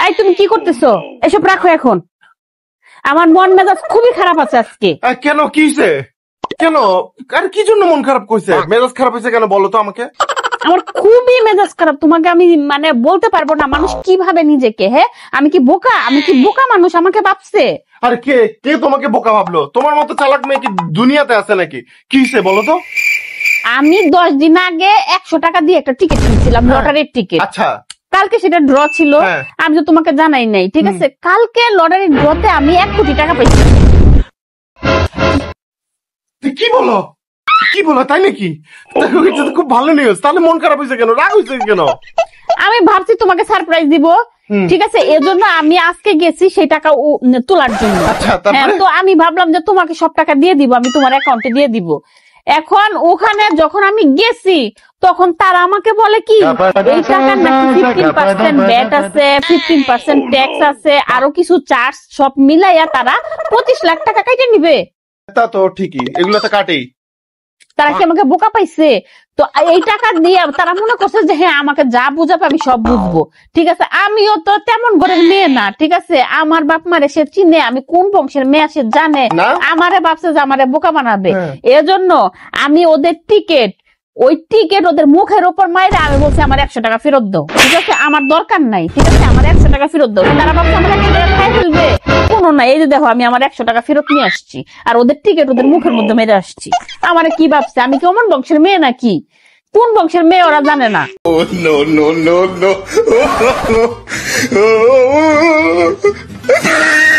এই তুমি কি করতেছো? এসব রাখো এখন। আমার মন মেজাজ খুবই খারাপ আছে আজকে। কেন কি হয়েছে? কেন আর কি জন্য মন খারাপ করছে? মেজাজ খারাপ হয়েছে কেন বলো তো আমাকে। আমার খুবই মেজাজ খারাপ, তোমাকে আমি মানে বলতে পারবো না মানুষ কিভাবে নিজেকে। হ্যাঁ আমি কি বোকা? আমি কি বোকা মানুষ আমাকে ভাবছে? আরে কে কে তোমাকে বোকা ভাবলো? তোমার মতো চালাক মেয়ে কি দুনিয়াতে আছে নাকি? কি হয়েছে বলো তো? আমি 10 দিন আগে 100 টাকা দিয়ে একটা টিকিট কিনছিলাম, লটারির টিকিট। আচ্ছা কালকে সেটা ড্র ছিল, আমি তো তোমাকে জানাই নাই, ঠিক আছে? কালকে লটারির ড্রতে আমি 1 কোটি টাকা পাইছি। কি বলো কি বলো, তাই নাকি? খুব ভালো নিউজ। তাহলে মন খারাপ হয়েছে কেন, রাগ হয়েছে কেন? আমি ভাবছি তোমাকে সারপ্রাইজ দিব, ঠিক আছে? এজন্য আমি আজকে গেছি সেই টাকা তোলার জন্য। তো আমি ভাবলাম যে তোমাকে সব টাকা দিয়ে দিব, আমি তোমার অ্যাকাউন্টে দিয়ে দিব। এখন ওখানে যখন আমি গেছি তখন তারা আমাকে বলে কি এই টাকার নাকি 15% ব্যাট আছে, 15% ট্যাক্স আছে, আরো কিছু চার্জ সব মিলাইয়া তারা 25 লাখ টাকা কেটে নিবে। তা তো ঠিকই, এগুলো তো কাটেই। তারা কি আমাকে বোকা পাইছে? তো এই টাকা দিয়ে তারা মনে করছে যে হ্যাঁ আমাকে যা বুঝাবে আমি সব বুঝবো, ঠিক আছে? আমিও তো তেমন ঘরের মেয়ে না, ঠিক আছে? আমার বাপ মারে সে চিনে, আমি কোন বংশের মেয়ে সে জানে। আমারে ভাবছে যে আমারে বোকা বানাবে, এজন্য আমি ওদের টিকিট ওদের মুখের উপর মাইরে আমি বলছি আমার 100 টাকা ফেরত দাও, ঠিক আছে? আমার দরকার নাই, ঠিক আছে? আমার 100 টাকা ফেরত দাও। তারা ভাবছে আমার 100 টাকা খাই ফেলবে, কোনো না। এই যে দেখো আমি আমার 100 টাকা ফেরত নিয়ে আসছি, আর ওদের টিকিট ওদের মুখের মধ্যে মেরে আসছি। আমার কি ভাবছে আমি কেমন বংশের মেয়ে নাকি? কোন বংশের মেয়ে ওরা জানে না। No no no no